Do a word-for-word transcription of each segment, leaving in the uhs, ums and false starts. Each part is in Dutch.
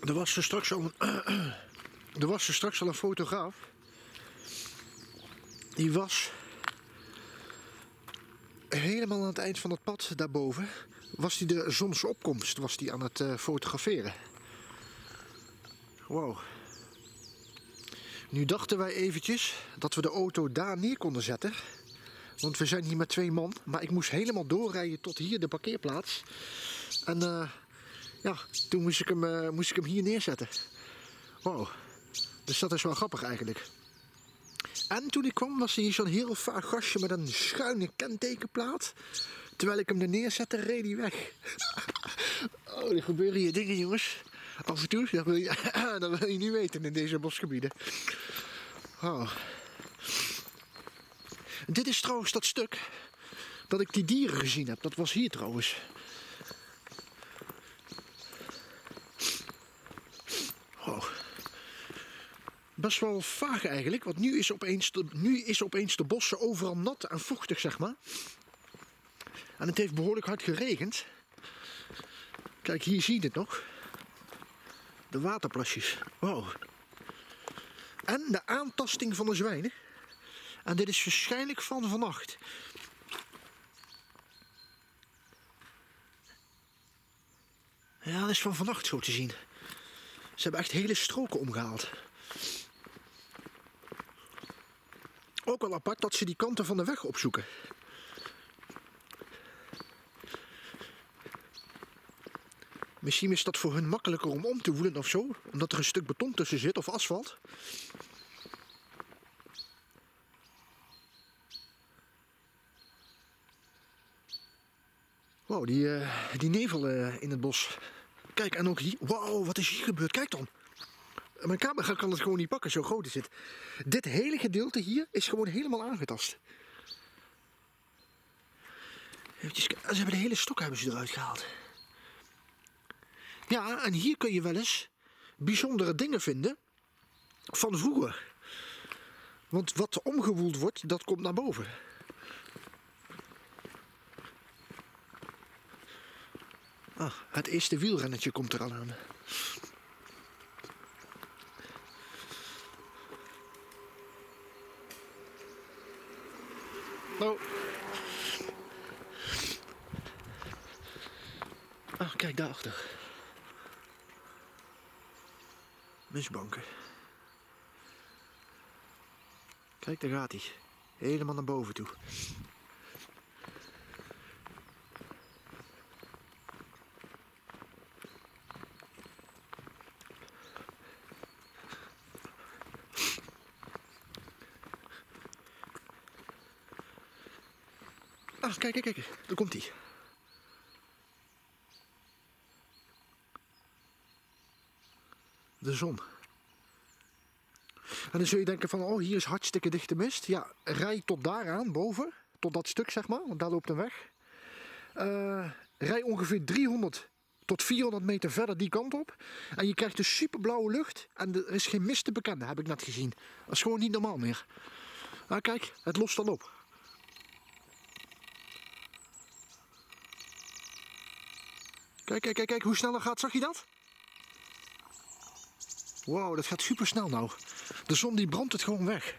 Er was er straks al een, er was er straks al een fotograaf. Die was helemaal aan het eind van het pad daarboven. Was die de zonsopkomst was die aan het uh, fotograferen. Wow. Nu dachten wij eventjes dat we de auto daar neer konden zetten. Want we zijn hier met twee man. Maar ik moest helemaal doorrijden tot hier de parkeerplaats. En uh, ja, toen moest ik, hem, uh, moest ik hem hier neerzetten. Wow. Dus dat is wel grappig eigenlijk. En toen ik kwam was er hier zo'n heel vaag gastje met een schuine kentekenplaat. Terwijl ik hem er neerzette, reed hij weg. Oh, er gebeuren hier dingen, jongens. Af en toe, dat wil je, dat wil je niet weten in deze bosgebieden. Oh. Dit is trouwens dat stuk dat ik die dieren gezien heb. Dat was hier trouwens. Oh. Best wel vaag eigenlijk, want nu is, opeens de, nu is opeens de bossen overal nat en vochtig, zeg maar. En het heeft behoorlijk hard geregend. Kijk, hier zie je het nog. De waterplasjes. Wow. En de aantasting van de zwijnen. En dit is waarschijnlijk van vannacht. Ja, dat is van vannacht zo te zien. Ze hebben echt hele stroken omgehaald. Ook wel apart dat ze die kanten van de weg opzoeken. Misschien is dat voor hun makkelijker om om te woelen of zo. Omdat er een stuk beton tussen zit of asfalt. Wow, die, uh, die nevel uh, in het bos. Kijk, en ook hier. Wow, wat is hier gebeurd? Kijk dan. Mijn camera kan het gewoon niet pakken, zo groot is het. Dit hele gedeelte hier is gewoon helemaal aangetast. Eventjes, ze hebben de hele stok hebben ze eruit gehaald. Ja, en hier kun je wel eens bijzondere dingen vinden van vroeger. Want wat omgewoeld wordt, dat komt naar boven. Ah, het eerste wielrennetje komt er al aan. Oh. Ah, kijk daarachter. Mistbanken. Kijk, daar gaat hij. Helemaal naar boven toe. Ah, kijk, kijk, kijk. Daar komt hij. De zon. En dan zul je denken van, oh, hier is hartstikke dichte mist. Ja, rij tot daar aan, boven. Tot dat stuk, zeg maar, want daar loopt een weg. Uh, rij ongeveer driehonderd tot vierhonderd meter verder die kant op. En je krijgt een superblauwe lucht. En er is geen mist te bekennen, heb ik net gezien. Dat is gewoon niet normaal meer. Maar kijk, het lost dan op. Kijk, kijk, kijk, kijk, hoe snel dat gaat, zag je dat? Wow, dat gaat super snel nou. De zon die brandt het gewoon weg.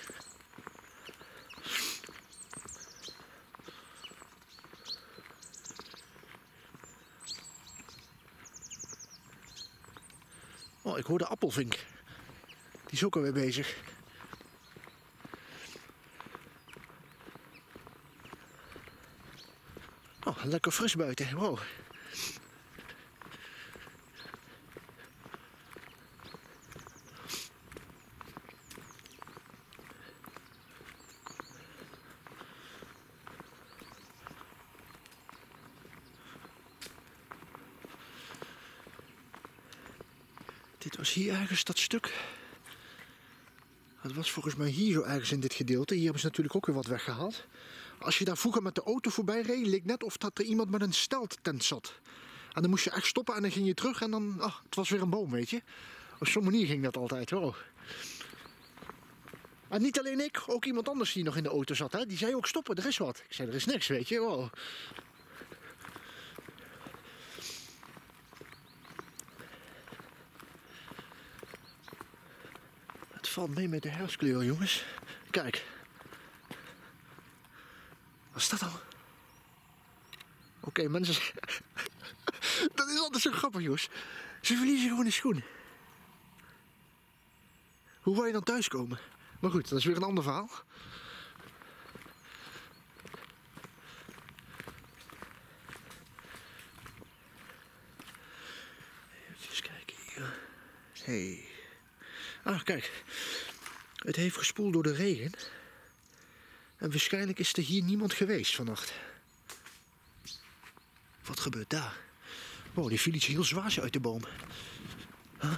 Oh, ik hoor de appelvink. Die is ook alweer bezig. Oh, lekker fris buiten. Wow. Dit was hier ergens dat stuk. Het was volgens mij hier zo ergens in dit gedeelte. Hier hebben ze natuurlijk ook weer wat weggehaald. Als je daar vroeger met de auto voorbij reed, leek net of dat er iemand met een stelttent zat. En dan moest je echt stoppen en dan ging je terug en dan, ah, het was weer een boom, weet je. Op zo'n manier ging dat altijd, wow. En niet alleen ik, ook iemand anders die nog in de auto zat, hè. Die zei ook stoppen, er is wat. Ik zei, er is niks, weet je, wow. valt mee met de herfstkleur, jongens. Kijk. Wat is dat dan? Oké, okay, mensen. Dat is altijd zo grappig, jongens. Ze verliezen gewoon de schoen. Hoe wil je dan thuiskomen? Maar goed, dat is weer een ander verhaal. Even kijken hier. Hey. Ah, kijk. Het heeft gespoeld door de regen. En waarschijnlijk is er hier niemand geweest vannacht. Wat gebeurt daar? Wow, die viel iets heel zwaars uit de boom. Huh?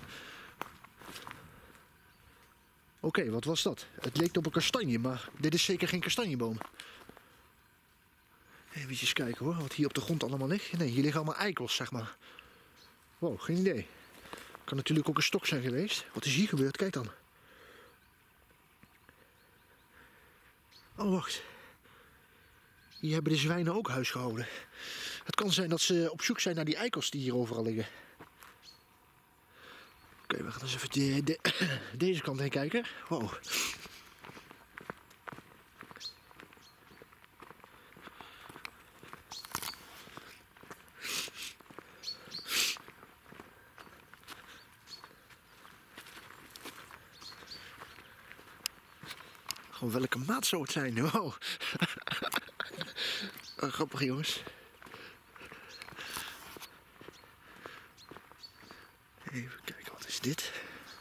Oké, okay, wat was dat? Het leek op een kastanje, maar dit is zeker geen kastanjeboom. Even kijken hoor, wat hier op de grond allemaal ligt. Nee, hier liggen allemaal eikels, zeg maar. Wow, geen idee. Kan natuurlijk ook een stok zijn geweest. Wat is hier gebeurd? Kijk dan. Oh, wacht. Hier hebben de zwijnen ook huis gehouden. Het kan zijn dat ze op zoek zijn naar die eikels die hier overal liggen. Oké, okay, we gaan eens even de, de, deze kant heen kijken. Wow. Gewoon welke maat zou het zijn? Wow. Oh, grappig, jongens. Even kijken, wat is dit?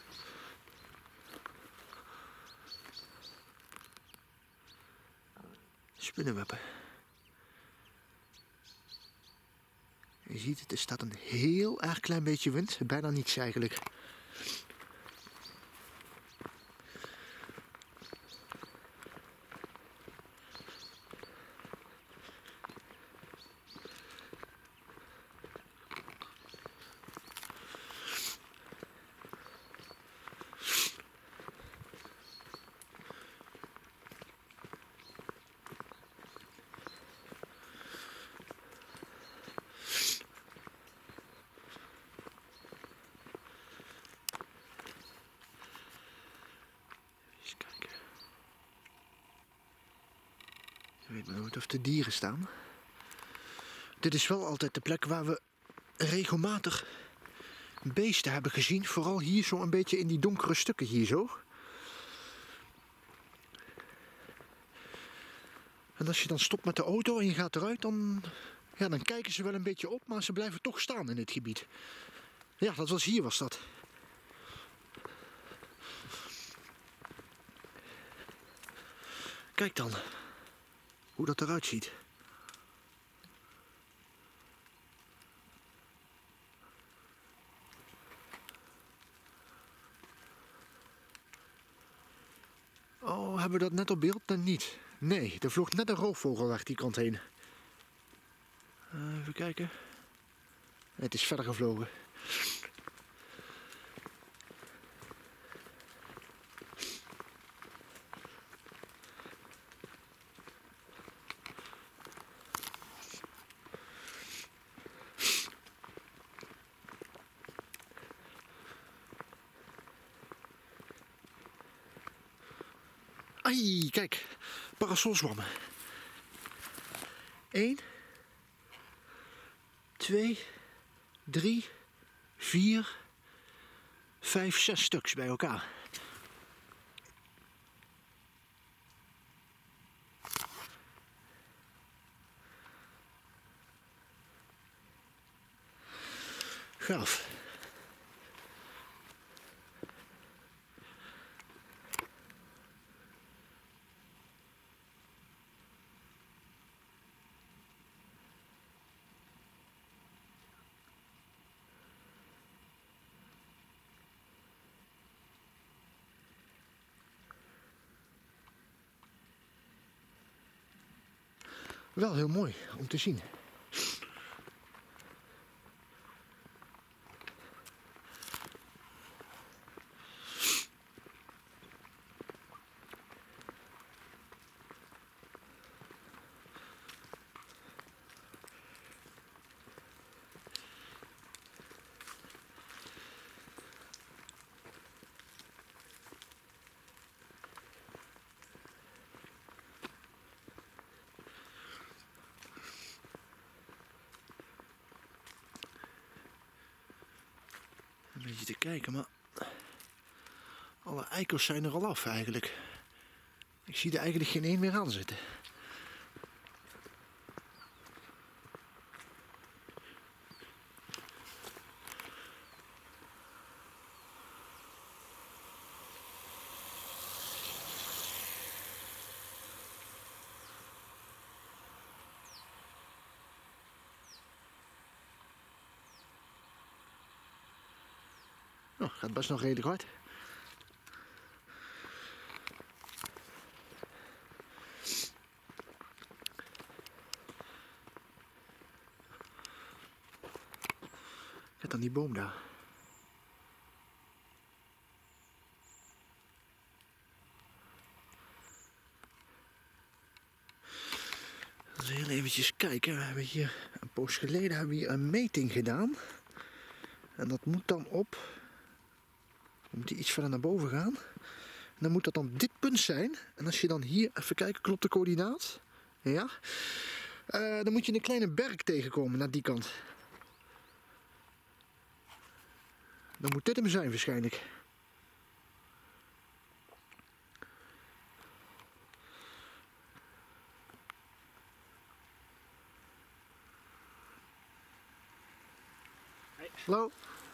Spinnenwebben. Je ziet het, er staat een heel erg klein beetje wind. Bijna niets eigenlijk. Ik weet maar nooit of de dieren staan. Dit is wel altijd de plek waar we regelmatig beesten hebben gezien. Vooral hier zo een beetje in die donkere stukken hier zo. En als je dan stopt met de auto en je gaat eruit, dan, ja, dan kijken ze wel een beetje op, maar ze blijven toch staan in dit gebied. Ja, dat was hier was dat. Kijk dan hoe dat eruit ziet. Oh, hebben we dat net op beeld? Dan niet. Nee, er vloog net een roofvogel weg die kant heen. Uh, even kijken. Het is verder gevlogen. Ai, kijk, parasolzwammen. Eén, twee, drie, vier, vijf, zes stuks bij elkaar. Gaaf. Wel heel mooi om te zien. Een beetje te kijken, maar alle eikels zijn er al af eigenlijk. Ik zie er eigenlijk geen één meer aan zitten. Nou, gaat best nog redelijk hard. Kijk dan die boom daar. Dus heel eventjes kijken. We hebben hier een poos geleden hebben we hier een meting gedaan. En dat moet dan op. We moeten iets verder naar boven gaan. En dan moet dat dan dit punt zijn. En als je dan hier even kijkt, klopt de coördinaat? Ja. Uh, dan moet je een kleine berg tegenkomen naar die kant. Dan moet dit hem zijn waarschijnlijk. Hey. Hallo?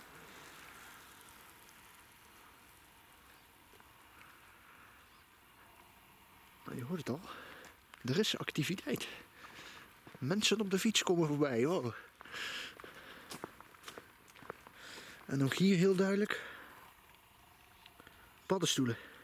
Nou, je hoort het al. Er is activiteit. Mensen op de fiets komen voorbij, hoor. En ook hier heel duidelijk paddenstoelen.